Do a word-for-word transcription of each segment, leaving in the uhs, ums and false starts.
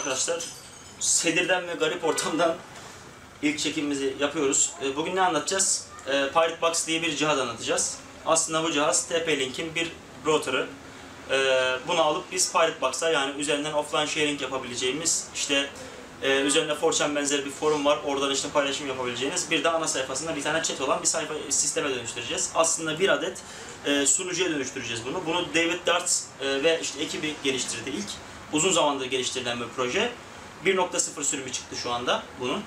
arkadaşlar. Sedir'den ve garip ortamdan ilk çekimimizi yapıyoruz. Bugün ne anlatacağız? Pirate Box diye bir cihaz anlatacağız. Aslında bu cihaz T P-Link'in bir router'ı. Bunu alıp biz Pirate Box'a, yani üzerinden offline sharing yapabileceğimiz, işte üzerinde four chan benzeri bir forum var. Oradan işte paylaşım yapabileceğiniz, bir de ana sayfasında bir tane chat olan bir sayfa sisteme dönüştüreceğiz. Aslında bir adet sunucuya dönüştüreceğiz bunu. Bunu David Darts ve işte ekibi geliştirdi ilk. Uzun zamandır geliştirilen bir proje. bir nokta sıfır sürümü çıktı şu anda bunun.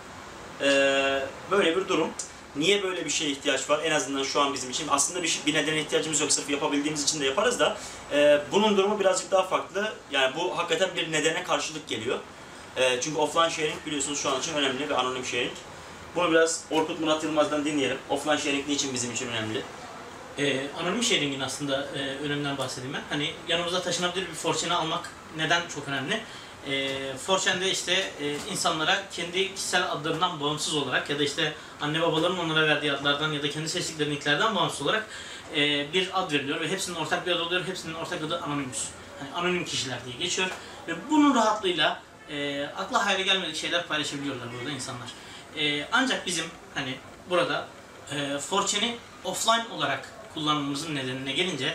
Ee, böyle bir durum. Niye böyle bir şeye ihtiyaç var? En azından şu an bizim için. Aslında bir, bir nedene ihtiyacımız yok. Sırf yapabildiğimiz için de yaparız da. E, bunun durumu birazcık daha farklı. Yani bu hakikaten bir nedene karşılık geliyor. E, çünkü offline sharing biliyorsunuz şu an için önemli ve anonim sharing. Bunu biraz Orkut Murat Yılmaz'dan dinleyelim. Offline sharing niçin bizim için önemli? Ee, anonim sharing'in aslında e, öneminden bahsedeyim ben. Hani yanımıza taşınabilir bir four chan'ı almak neden çok önemli? E, four chan'de işte e, insanlara kendi kişisel adlarından bağımsız olarak ya da işte anne babaların onlara verdiği adlardan ya da kendi seçtikleri nicklerden bağımsız olarak e, bir ad veriliyor ve hepsinin ortak bir adı oluyor. Hepsinin ortak adı Anonymous. Hani anonim kişiler diye geçiyor ve bunun rahatlığıyla e, akla hayale gelmedik şeyler paylaşabiliyorlar burada insanlar. E, ancak bizim hani burada e, four chan'i offline olarak kullanmamızın nedenine gelince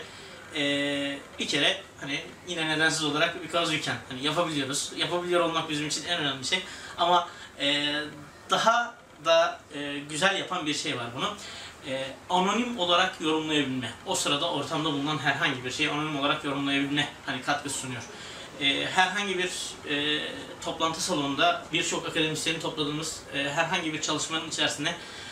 ee, bir kere hani yine nedensiz olarak because we can hani yapabiliyoruz. Yapabiliyor olmak bizim için en önemli şey. Ama e, daha da e, güzel yapan bir şey var bunu. E, anonim olarak yorumlayabilme. O sırada ortamda bulunan herhangi bir şeyi anonim olarak yorumlayabilme hani katkı sunuyor. E, herhangi bir e, toplantı salonunda birçok akademisyeni topladığımız e, herhangi bir çalışmanın içerisinde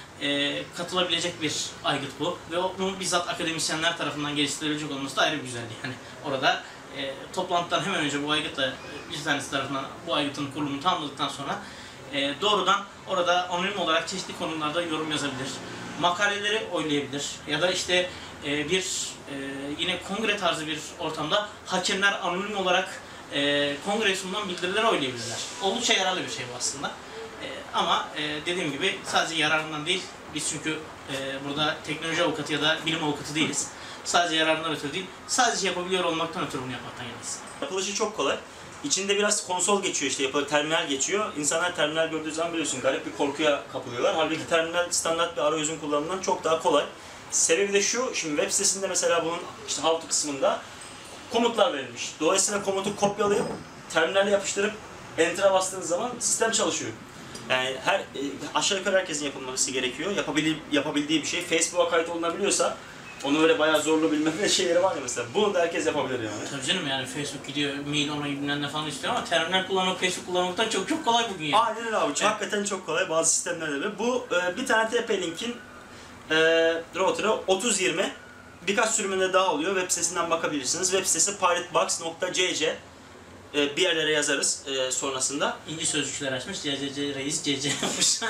E, katılabilecek bir aygıt bu ve onun bizzat akademisyenler tarafından geliştirilecek olması da ayrı bir güzelliği. Hani orada e, toplantıdan hemen önce bu aygıtla bir tanesi tarafından bu aygıtın kurulumunu tamamladıktan sonra e, doğrudan orada anonim olarak çeşitli konularda yorum yazabilir, makaleleri oylayabilir ya da işte e, bir e, yine kongre tarzı bir ortamda hakemler anonim olarak e, kongre sunulan bildirileri oylayabilirler. Oldukça yararlı bir şey bu aslında. Ee, ama e, dediğim gibi sadece yararından değil, biz çünkü e, burada teknoloji avukatı ya da bilim avukatı değiliz. Sadece yararından ötürü değil, sadece yapabiliyor olmaktan ötürü bunu yapmaktan yanayız. Yapılışı çok kolay. İçinde biraz konsol geçiyor, işte yapılı terminal geçiyor. İnsanlar terminal gördüğü zaman biliyorsun garip bir korkuya kapılıyorlar. Halbuki terminal standart bir arayüzün kullanımından çok daha kolay. Sebebi de şu, şimdi web sitesinde mesela bunun işte how to kısmında komutlar verilmiş. Dolayısıyla komutu kopyalayıp terminale yapıştırıp enter'a bastığınız zaman sistem çalışıyor. Yani her aşağı yukarı herkesin yapılması gerekiyor. Yapabil, yapabildiği bir şey. Facebook'a kayıt olunabiliyorsa, onu öyle bayağı zorlu bilmem şeyleri var ya mesela. Bunu da herkes yapabilir yani. Tabii canım, yani Facebook gidiyor, mail ona bilmem ne falan istiyor ama terminal kullanmak, Facebook kullanmaktan çok çok kolay bugün yani. Aynen öyle abi. Evet. Hakikaten çok kolay bazı sistemlerde de. Bu e, bir tane T P-Link'in e, router'ı otuz yirmi. Birkaç sürümünde daha oluyor. Web sitesinden bakabilirsiniz. Web sitesi piratebox nokta c c. Bir yerlere yazarız e, sonrasında. İnci sözcükler açmış, C C C reis C C yapmışlar.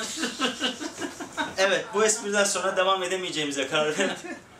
Evet, bu espriden sonra devam edemeyeceğimize karar verdim.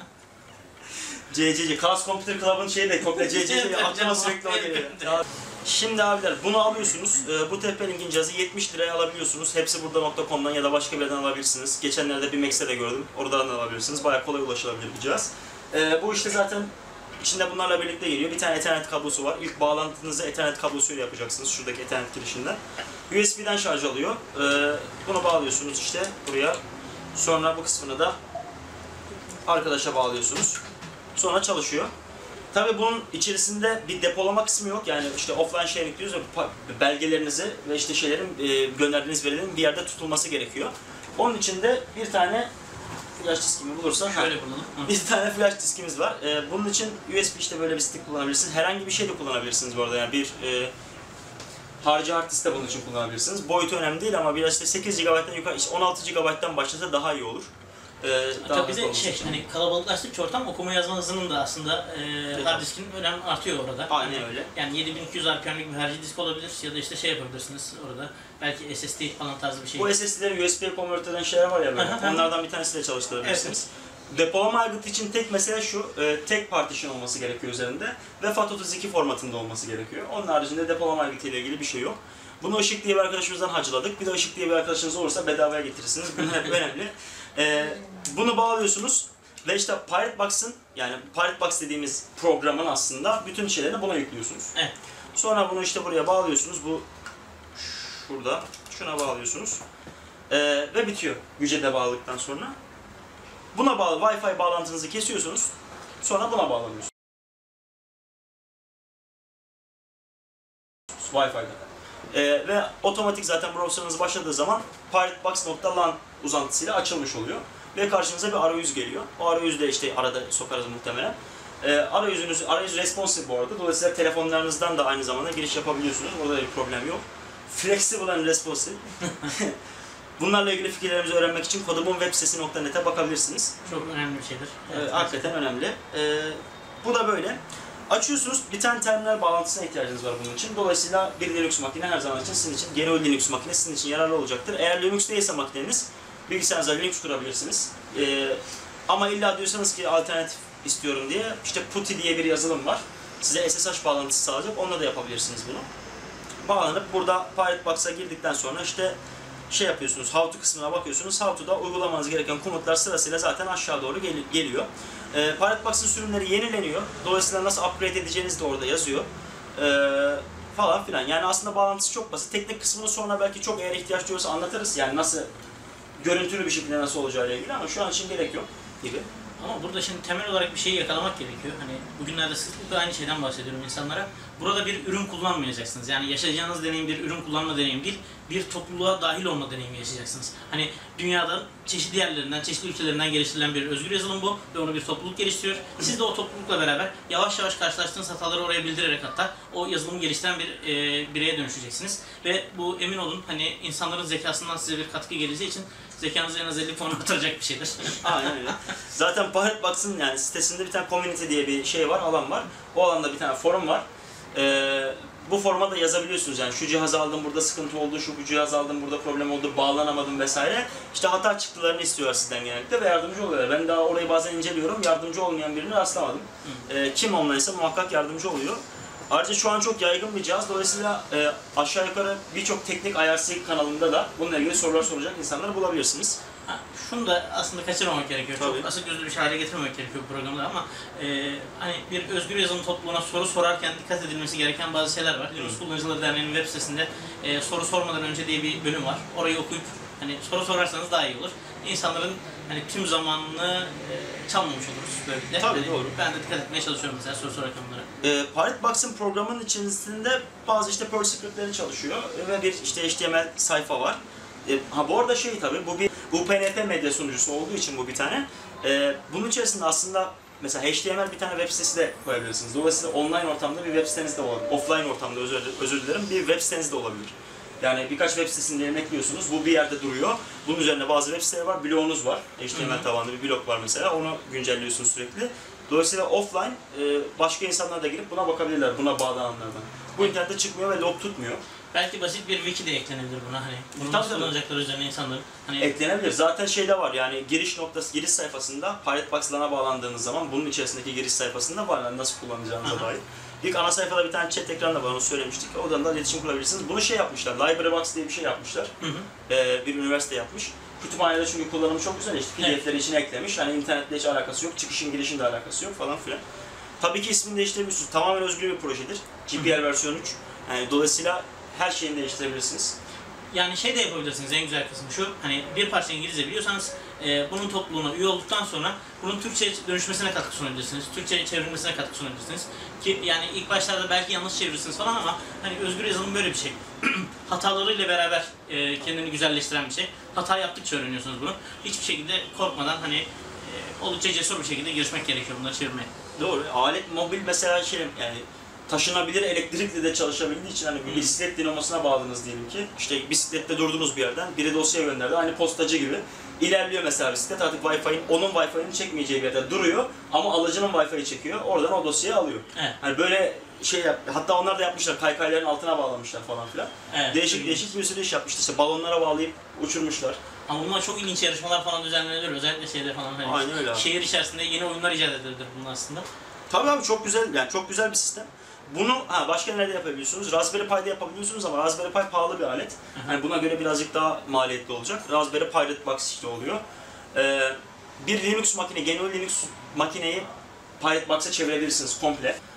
C C C, Chaos Computer Club'ın şeyi de komple C C C aklıma sürekli o geliyor. Şimdi abiler bunu alıyorsunuz, bu T P-Link'in cihazı yetmiş liraya alabiliyorsunuz. Hepsi burada nokta com'dan ya da başka bir yerden alabilirsiniz. Geçenlerde bir Max'te de gördüm, oradan da alabilirsiniz. Bayağı kolay ulaşılabilir bir cihaz. Bu işte zaten İçinde bunlarla birlikte geliyor. Bir tane Ethernet kablosu var. İlk bağlantınızı Ethernet kablosuyla yapacaksınız. Şuradaki Ethernet girişinden. U S B'den şarj alıyor. Ee, bunu bağlıyorsunuz işte buraya. Sonra bu kısmını da arkadaşa bağlıyorsunuz. Sonra çalışıyor. Tabii bunun içerisinde bir depolama kısmı yok. Yani işte offline sharing diyoruz ya, belgelerinizi ve işte şeylerin e, gönderdiğiniz verilerin bir yerde tutulması gerekiyor. Onun için de bir tane flash diskimi bulursan şöyle bulalım. Bir tane flash diskimiz var. Ee, bunun için U S B işte böyle bir stick kullanabilirsiniz. Herhangi bir şey de kullanabilirsiniz bu arada. Yani bir e, harici hard disk de bunun için kullanabilirsiniz. Boyutu önemli değil ama biraz işte sekiz gigabayttan yukarı, işte on altı gigabayttan başlasa daha iyi olur. Ee, Tabii bir de şey, hani kalabalıklaştıkça ortam okuma yazma hızının da aslında e, hard diskin önemi artıyor orada. Aynen yani, öyle. Yani yedi bin iki yüz R P M'lik bir harici disk olabilir ya da işte şey yapabilirsiniz orada. Belki S S D falan tarzı bir şey. Bu S S D'leri U S B'ye convert eden şeyler var ya böyle. Onlardan bir tanesiyle çalıştırabilirsiniz. Evet. Depolama aygıtı için tek mesele şu, e, tek partition olması gerekiyor üzerinde ve FAT otuz iki formatında olması gerekiyor. Onun haricinde depolama aygıtı ile ilgili bir şey yok. Bunu Işık diye bir arkadaşımızdan hacıladık. Bir de Işık diye bir arkadaşınız olursa bedavaya getirirsiniz. Bunlar önemli. E, bunu bağlıyorsunuz ve işte Pirate Box'ın, yani Pirate Box dediğimiz programın aslında bütün şeylerini buna yüklüyorsunuz. Evet. Sonra bunu işte buraya bağlıyorsunuz. Bu şurada. Şuna bağlıyorsunuz. Ee, ve bitiyor gücede bağladıktan sonra. Buna bağlı Wi-Fi bağlantınızı kesiyorsunuz. Sonra buna bağlanıyorsunuz. Wi-Fi'de. Ee, ve otomatik zaten browser'ınız başladığı zaman piratebox nokta lan uzantısıyla açılmış oluyor. Ve karşınıza bir arayüz geliyor. O arayüzü de işte arada sokarız muhtemelen. Ee, arayüzünüz, arayüz responsive bu arada. Dolayısıyla telefonlarınızdan da aynı zamanda giriş yapabiliyorsunuz. Orada bir problem yok. Flexible and responsive. Bunlarla ilgili fikirlerimizi öğrenmek için kodumun web sitesi nokta net'e bakabilirsiniz. Çok önemli bir şeydir. Evet, Ee, hakikaten önemli. Ee, bu da böyle. Açıyorsunuz, bir tane terminal bağlantısına ihtiyacınız var bunun için. Dolayısıyla bir Linux makine her zaman için sizin için, G N U Linux makine sizin için yararlı olacaktır. Eğer Linux değilse makineniz, bilgisayarınıza Linux kurabilirsiniz. Ee, ama illa diyorsanız ki alternatif istiyorum diye, işte PuTTY diye bir yazılım var. Size S S H bağlantısı sağlayacak, onunla da yapabilirsiniz bunu. Bağlanıp burada Piratebox'a girdikten sonra işte şey yapıyorsunuz, How to kısmına bakıyorsunuz. How to'da uygulamanız gereken komutlar sırasıyla zaten aşağı doğru gel geliyor. E, Piratebox'ın sürümleri yenileniyor. Dolayısıyla nasıl upgrade edeceğiniz de orada yazıyor. E, falan filan. Yani aslında bağlantısı çok basit. Teknik kısmını sonra belki çok eğer ihtiyaç duyarsa anlatırız. Yani nasıl, görüntülü bir şekilde nasıl olacağıyla ilgili, ama şu an için gerek yok gibi. Ama burada şimdi temel olarak bir şeyi yakalamak gerekiyor. Hani bugünlerde sıklıkla aynı şeyden bahsediyorum insanlara. Burada bir ürün kullanmayacaksınız. Yani yaşayacağınız deneyim bir ürün kullanma deneyim değil, bir topluluğa dahil olma deneyimi yaşayacaksınız. Hani dünyada çeşitli yerlerinden, çeşitli ülkelerinden geliştirilen bir özgür yazılım bu ve onu bir topluluk geliştiriyor. Siz de o toplulukla beraber yavaş yavaş karşılaştığınız hataları oraya bildirerek hatta o yazılımı geliştiren bir e, bireye dönüşeceksiniz. Ve bu emin olun hani insanların zekasından size bir katkı geleceği için zekanızı en az elli puan artıracak bir şeydir. Aynen öyle. Zaten Piratebox'ın yani sitesinde bir tane community diye bir şey var, alan var. O alanda bir tane forum var. Ee, bu foruma da yazabiliyorsunuz yani şu cihazı aldım burada sıkıntı oldu, şu bu cihazı aldım burada problem oldu, bağlanamadım vesaire. İşte hata çıktılarını istiyorlar sizden genellikle ve yardımcı oluyorlar. Ben daha orayı bazen inceliyorum, yardımcı olmayan birini rastlamadım. Ee, kim onlaysa muhakkak yardımcı oluyor. Ayrıca şu an çok yaygın bir cihaz, dolayısıyla e, aşağı yukarı birçok teknik I R C kanalında da bununla ilgili sorular soracak insanları bulabilirsiniz. Ha, şunu da aslında kaçırmamak gerekiyor. Tabii. Çok açık gözlü bir şey hale getirmemek gerekiyor bu programda ama e, hani bir özgür yazılım topluluğuna soru sorarken dikkat edilmesi gereken bazı şeyler var. Linux Kullanıcıları Derneği'nin web sitesinde e, soru sormadan önce diye bir bölüm var. Orayı okuyup hani soru sorarsanız daha iyi olur. İnsanların hani tüm zamanını e, çalmamış oluruz böylelikle. Tabii, hani, doğru. Ben de dikkat etmeye çalışıyorum mesela soru sorarken bunlara. E, Piratebox'ın programın içerisinde bazı işte Perl scriptleri çalışıyor ve bir işte H T M L sayfa var. E, ha bu arada şey tabii bu bir U P n P medya sunucusu olduğu için bu bir tane. E, bunun içerisinde aslında mesela H T M L bir tane web sitesi de koyabilirsiniz. Dolayısıyla online ortamda bir web siteniz de olabilir. Offline ortamda özür, özür dilerim bir web siteniz de olabilir. Yani birkaç web sitesini diyelim ekliyorsunuz. Bu bir yerde duruyor. Bunun üzerine bazı web siteleri var. Blogunuz var. H T M L tabanlı bir blog var mesela. Onu güncelliyorsunuz sürekli. Dolayısıyla offline başka insanlar da girip buna bakabilirler. Buna bağlananlardan. Bu internette çıkmıyor ve log tutmuyor. Belki basit bir wiki de eklenebilir buna hani. Bunu Tabii, nasıl tabii. kullanacakları üzerine insanların. Hani Eklenebilir. Zaten şeyde var yani giriş noktası, giriş sayfasında Piratebox LAN'a bağlandığınız zaman bunun içerisindeki giriş sayfasında var yani nasıl kullanacağınıza dair. İlk ana sayfada bir tane chat ekranı da var, onu söylemiştik. Oradan da iletişim kurabilirsiniz. Bunu şey yapmışlar, LibraryBox diye bir şey yapmışlar. Hı hı. Ee, bir üniversite yapmış. Kütüphanede çünkü kullanımı çok güzel. İşte P D F'leri içine eklemiş. Hani internetle hiç alakası yok, çıkışın girişin de alakası yok falan filan. Tabii ki ismini değiştirebilirsiniz. Tamamen özgür bir projedir. G P L versiyon üç. Yani dolayısıyla her şeyini değiştirebilirsiniz. Yani şey de yapabilirsiniz, en güzel kısmı şu, hani bir parça İngilizce biliyorsanız e, bunun topluluğuna üye olduktan sonra bunun Türkçe dönüşmesine katkı sunabilirsiniz, Türkçe çevrilmesine katkı sunabilirsiniz. Ki yani ilk başlarda belki yanlış çevirirsiniz falan ama hani özgür yazılım böyle bir şey. Hatalarıyla beraber e, kendini güzelleştiren bir şey. Hata yaptıkça öğreniyorsunuz bunu. Hiçbir şekilde korkmadan hani e, oldukça cesur bir şekilde girişmek gerekiyor bunları çevirmeye. Doğru. Alet mobil mesela şey yani taşınabilir, elektrikli de çalışabildiği için hani bir bisiklet dinamasına bağladınız diyelim ki. İşte bisiklette durdunuz bir yerden, biri dosya gönderdi. Aynı postacı gibi. İlerliyor mesela bisiklet, artık Wi-Fi'nin, onun Wi-Fi'nin çekmeyeceği bir yerde duruyor ama alıcının Wi-Fi'yi çekiyor. Oradan o dosyayı alıyor. Evet. Hani böyle şey yap, hatta onlar da yapmışlar, kaykayların altına bağlamışlar falan filan. Evet, değişik ilginç. değişik bir sürü iş yapmışlar. İşte balonlara bağlayıp uçurmuşlar. Ama bunlar çok ilginç yarışmalar falan düzenlenir, özellikle şeyde falan hani Aynen öyle abi. şehir içerisinde yeni oyunlar icat edilir bunun aslında. Tabii abi çok güzel, yani çok güzel bir sistem. Bunu ha, başka nerede yapabiliyorsunuz? Raspberry Pi'de yapabiliyorsunuz ama Raspberry Pi pahalı bir alet. Yani buna göre birazcık daha maliyetli olacak. Raspberry Piratebox işte oluyor. Ee, bir Linux makine, G N U Linux makineyi Piratebox'a çevirebilirsiniz komple.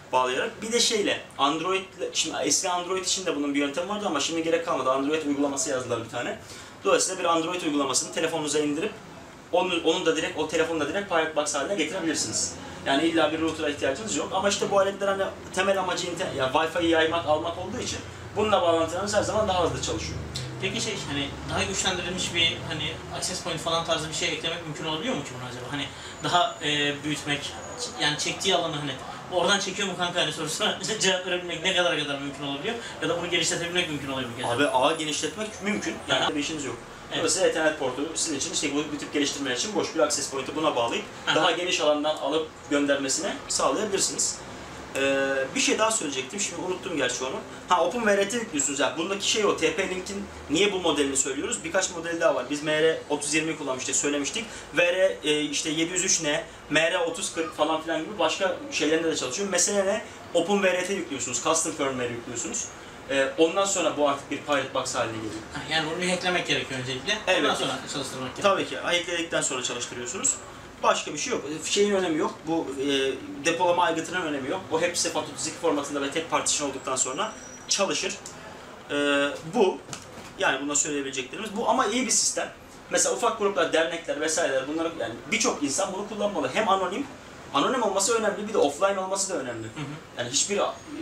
bağlayarak. Bir de şeyle Android, şimdi eski Android için de bunun bir yöntemi vardı ama şimdi gerek kalmadı. Android uygulaması yazdılar bir tane. Dolayısıyla bir Android uygulamasını telefonunuza indirip onu, onu da direkt o telefonu da direkt Pirate Box haline getirebilirsiniz. Yani illa bir router'a ihtiyacınız yok ama işte bu aletler hani temel amacı internet, yani Wi-Fi'yi yaymak, almak olduğu için bununla bağlantılarınız her zaman daha hızlı çalışıyor. Peki şey hani daha güçlendirilmiş bir hani access point falan tarzı bir şey eklemek mümkün olabiliyor mu ki buna acaba? Hani daha e, büyütmek, yani çektiği alanı hani oradan çekiyor mu kanka hani sorusuna cevap verebilmek ne kadar kadar mümkün olabiliyor? Ya da bunu genişletebilmek mümkün oluyor mu? Abi ağı genişletmek mümkün. Yani Aha. bir işiniz yok. Evet. Dolayısıyla Ethernet portu sizin için işte bu, bu tip geliştirmeler için boş bir access point'i buna bağlayıp Aha. daha geniş alandan alıp göndermesine sağlayabilirsiniz. Ee, bir şey daha söyleyecektim. Şimdi unuttum gerçi onu. Ha OpenWrt yüklüyorsunuz. Yani bundaki şey o. T P-Link'in niye bu modelini söylüyoruz? Birkaç modeli daha var. Biz M R otuz yirmi kullanmıştık, söylemiştik. V R e, işte yedi yüz üç N, M R otuz kırk falan filan gibi başka şeylerinde de çalışıyor. Mesele ne? OpenWrt yüklüyorsunuz. Custom firmware yüklüyorsunuz. Ee, ondan sonra bu artık bir Pirate Box haline geliyor. Yani bunu bir hacklemek gerekiyor öncelikle. Evet. Ondan sonra çalıştırmak gerekiyor. Tabii ki. Hackledikten sonra çalıştırıyorsunuz. Başka bir şey yok. Şeyin önemi yok. Bu e, depolama aygıtının önemi yok. O hepsi FAT otuz iki formatında ve tek partition olduktan sonra çalışır. E, bu yani buna söyleyebileceklerimiz bu ama iyi bir sistem. Mesela ufak gruplar, dernekler vesaireler bunları yani birçok insan bunu kullanmalı. Hem anonim, anonim olması önemli bir de offline olması da önemli. Hı hı. Yani hiçbir e,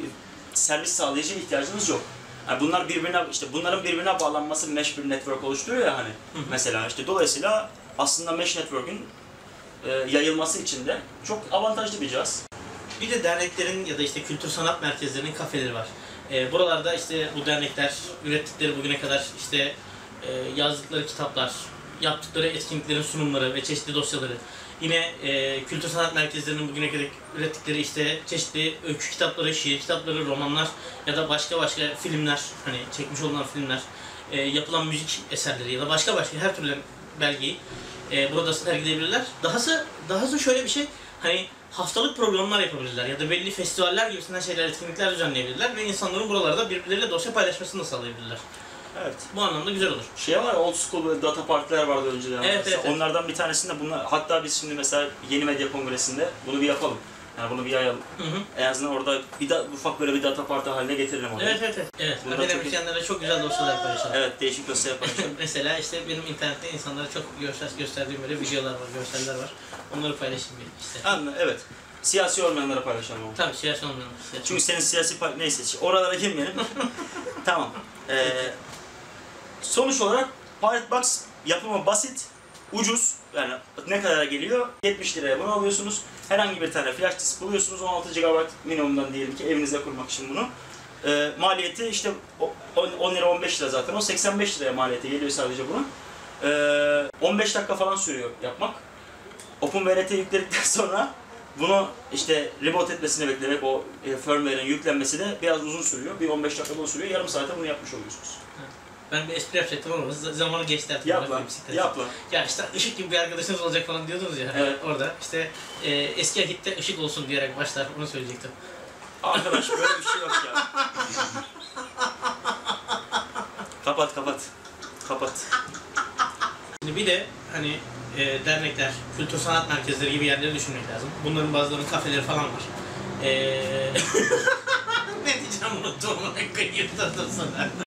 servis sağlayıcı ihtiyacınız yok. Yani bunlar birbirine işte bunların birbirine bağlanması mesh bir network oluşturuyor ya hani. Hı hı. Mesela işte dolayısıyla aslında mesh network'ün e, yayılması için de çok avantajlı bir cihaz. Bir de derneklerin ya da işte kültür sanat merkezlerinin kafeleri var. E, buralarda işte bu dernekler ürettikleri bugüne kadar işte e, yazdıkları kitaplar, yaptıkları etkinliklerin sunumları ve çeşitli dosyaları. Yine e, kültür sanat merkezlerinin bugüne kadar ürettikleri işte çeşitli öykü kitapları, şiir kitapları, romanlar ya da başka başka filmler, hani çekmiş olunan filmler, e, yapılan müzik eserleri ya da başka başka her türlü belgeyi e, burada sergileyebilirler. Dahası, dahası şöyle bir şey, hani haftalık programlar yapabilirler ya da belli festivaller gibisinden şeyler, etkinlikler düzenleyebilirler ve insanların buralarda birbirleriyle dosya paylaşmasını da sağlayabilirler. Evet. Bu anlamda güzel olur. Şey var, old school böyle data partiler vardı önceden. Evet, Mesela evet, evet. onlardan bir tanesinde bunlar, hatta biz şimdi mesela Yeni Medya Kongresi'nde bunu bir yapalım. Yani bunu bir yayalım. Hı hı. En azından orada bir da, ufak böyle bir data parti haline getirelim onu. Evet evet evet. Evet. Bunda çok- Akademisyenlerle çok güzel dosyalar paylaşalım. Evet, değişik dosya yapalım. Mesela işte benim internette insanlara çok göster gösterdiğim böyle videolar var, görseller var. Onları paylaşayım bir işte. Anladım, evet. Siyasi olmayanlara paylaşalım onu. Tabii siyasi olmuyor. Siyasi. Çünkü senin siyasi parti neyse, oralara girmeyelim. Tamam. Ee, sonuç olarak Pirate Box yapımı basit, ucuz. Yani ne kadar geliyor? yetmiş liraya bunu alıyorsunuz. Herhangi bir tane flash disk buluyorsunuz. on altı gigabayt minimumdan diyelim ki evinize kurmak için bunu. Ee, maliyeti işte on lira on beş lira zaten. O seksen beş liraya maliyeti geliyor sadece bunun. Ee, on beş dakika falan sürüyor yapmak. OpenWrt yükledikten sonra bunu işte reboot etmesini beklemek, o e, firmware'in yüklenmesi de biraz uzun sürüyor. Bir on beş dakika sürüyor. Yarım saate bunu yapmış oluyorsunuz. Ben bir espri yapacaktım ama z- zamanı geçti artık. Yap Bana lan, bir bisiklet. yap lan. Ya işte ışık gibi bir arkadaşınız olacak falan diyordunuz ya. Evet. Orada işte e, eski akitte ışık olsun diyerek başlar. Onu söyleyecektim. Arkadaş böyle bir şey yok ya. Kapat kapat. Kapat. Şimdi bir de hani e, dernekler, kültür sanat merkezleri gibi yerleri düşünmek lazım. Bunların bazılarının kafeleri falan var. E... ne diyeceğim unuttum. Onu kıyırdadım sana.